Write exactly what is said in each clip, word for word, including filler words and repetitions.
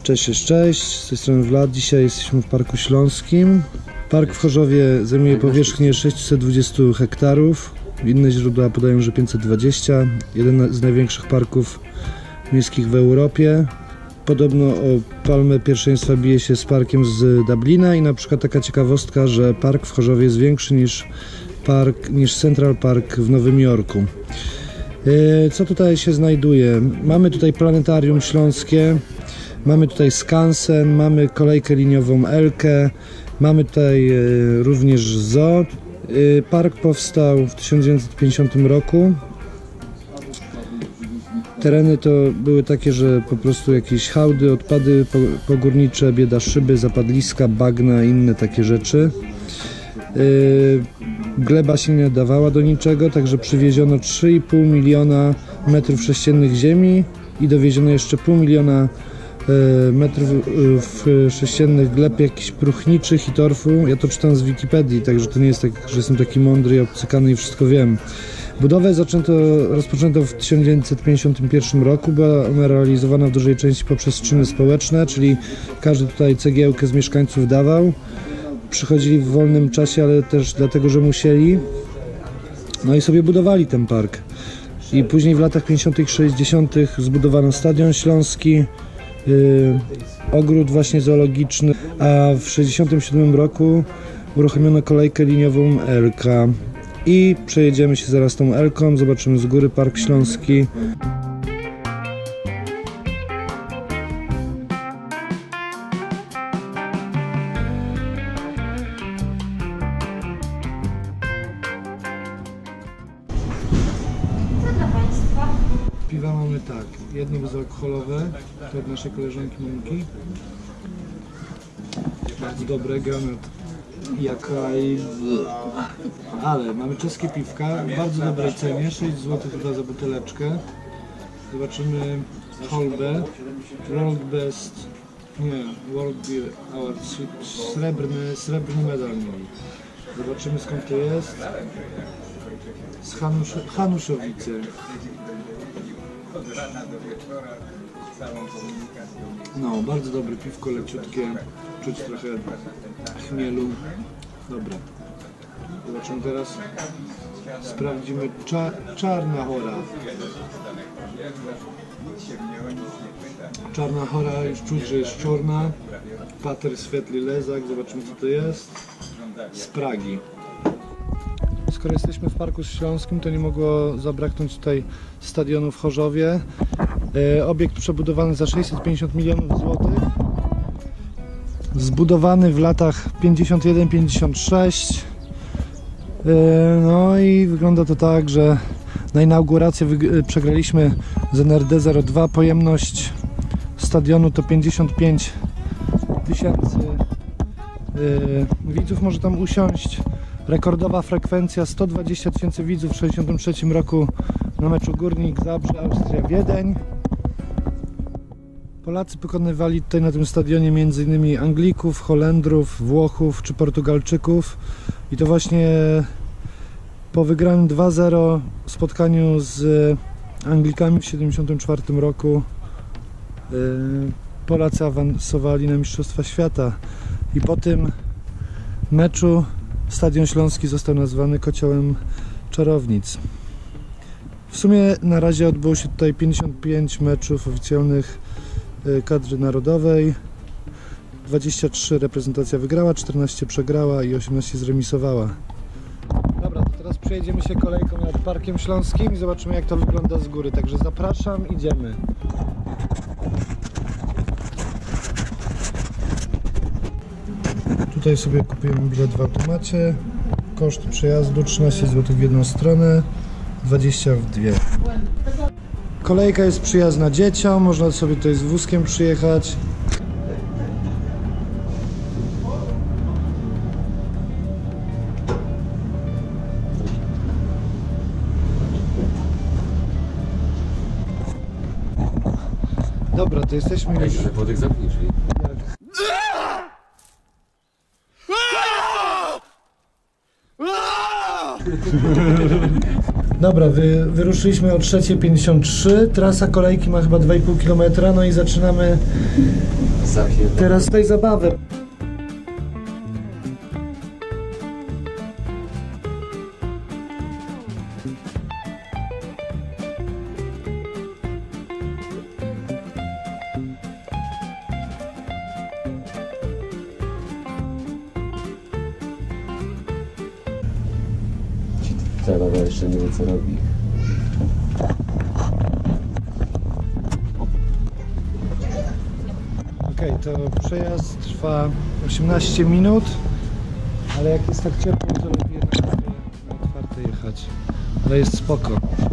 Cześć, cześć, cześć, z tej strony Vlad. Dzisiaj jesteśmy w Parku Śląskim. Park w Chorzowie zajmuje powierzchnię sześćset dwadzieścia hektarów. Inne źródła podają, że pięćset dwadzieścia. Jeden z największych parków miejskich w Europie. Podobno o palmę pierwszeństwa bije się z parkiem z Dublina i na przykład taka ciekawostka, że park w Chorzowie jest większy niż, park, niż Central Park w Nowym Jorku. Co tutaj się znajduje? Mamy tutaj planetarium śląskie, mamy tutaj skansen, mamy kolejkę liniową Elkę, mamy tutaj również zoo. Park powstał w tysiąc dziewięćset pięćdziesiątym roku. Tereny to były takie, że po prostu jakieś hałdy, odpady pogórnicze, bieda szyby, zapadliska, bagna i inne takie rzeczy. Gleba się nie nadawała do niczego, także przywieziono trzy i pół miliona metrów sześciennych ziemi i dowieziono jeszcze pół miliona metrów sześciennych gleb jakichś próchniczych i torfu. Ja to czytam z Wikipedii, także to nie jest tak, że jestem taki mądry i obcykany i wszystko wiem. Budowę zaczęto, rozpoczęto w tysiąc dziewięćset pięćdziesiątym pierwszym roku. Była ona realizowana w dużej części poprzez czyny społeczne, czyli każdy tutaj cegiełkę z mieszkańców dawał. Przychodzili w wolnym czasie, ale też dlatego, że musieli. No i sobie budowali ten park. I później w latach pięćdziesiątych sześćdziesiątych zbudowano Stadion Śląski, yy, ogród właśnie zoologiczny, a w sześćdziesiątym siódmym roku uruchomiono kolejkę liniową Elka. I przejedziemy się zaraz tą Elką, zobaczymy z góry Park Śląski. Piwa mamy tak, jedno bezalkoholowe, to od naszej koleżanki Moniki. Bardzo dobre, granat. Jakaj... Ale mamy czeskie piwka w bardzo dobrej cenie, sześć złotych chyba za buteleczkę. Zobaczymy Holbe, World Best, nie, World Beer Award, srebrny, srebrny medal mieli. Zobaczymy skąd to jest. Z Hanusz, Hanuszowice. No, bardzo dobre piwko, leciutkie, czuć trochę chmielu. Dobra. Zobaczymy teraz. Sprawdzimy Cza Czarna Chora. Czarna Chora, już czuć, że jest czarna. Pater Svetli Lezak, zobaczymy co to jest. Z Pragi. Skoro jesteśmy w Parku Śląskim, to nie mogło zabraknąć tutaj stadionu w Chorzowie. Obiekt przebudowany za sześćset pięćdziesiąt milionów złotych. Zbudowany w latach pięćdziesiąt jeden pięćdziesiąt sześć. No i wygląda to tak, że na inaugurację przegraliśmy z N R D zero dwa. Pojemność stadionu to pięćdziesiąt pięć tysięcy widzów może tam usiąść. Rekordowa frekwencja sto dwadzieścia tysięcy widzów w tysiąc dziewięćset sześćdziesiątym trzecim roku na meczu Górnik Zabrze, Austria, Wiedeń. Polacy pokonywali tutaj na tym stadionie między innymi Anglików, Holendrów, Włochów czy Portugalczyków. I to właśnie po wygranym dwa zero spotkaniu z Anglikami w tysiąc dziewięćset siedemdziesiątym czwartym roku Polacy awansowali na Mistrzostwa Świata. I po tym meczu Stadion Śląski został nazwany Kociołem Czarownic. W sumie na razie odbyło się tutaj pięćdziesiąt pięć meczów oficjalnych kadry narodowej. dwadzieścia trzy reprezentacja wygrała, czternaście przegrała i osiemnaście zremisowała. Dobra, to teraz przejedziemy się kolejką nad Parkiem Śląskim i zobaczymy jak to wygląda z góry. Także zapraszam, idziemy. Tutaj sobie kupujemy bilet w automacie. Koszt przejazdu trzynaście złotych w jedną stronę, dwadzieścia w dwie. Kolejka jest przyjazna dzieciom, można sobie tutaj z wózkiem przyjechać. Dobra, to jesteśmy już... Wodek zamknij drzwi. Dobra, wy, wyruszyliśmy o trzeciej pięćdziesiąt trzy, trasa kolejki ma chyba dwa i pół kilometra, no i zaczynamy teraz tej zabawy. Zabawa jeszcze nie wie co robi. Okej, okay, to przejazd trwa osiemnaście minut, ale jak jest tak ciepło, to lepiej jednak na otwarte jechać, ale jest spoko.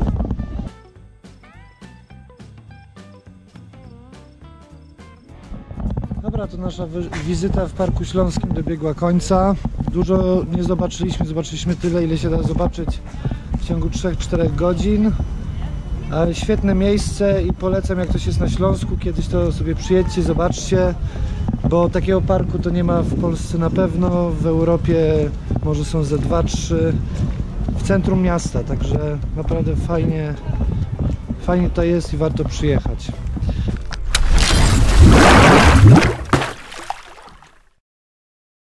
Dobra, to nasza wizyta w Parku Śląskim dobiegła końca. Dużo nie zobaczyliśmy, zobaczyliśmy tyle, ile się da zobaczyć w ciągu trzech czterech godzin. Ale świetne miejsce i polecam, jak ktoś jest na Śląsku, kiedyś to sobie przyjedźcie, zobaczcie, bo takiego parku to nie ma w Polsce na pewno, w Europie może są ze dwa trzy, w centrum miasta, także naprawdę fajnie, fajnie to jest i warto przyjechać.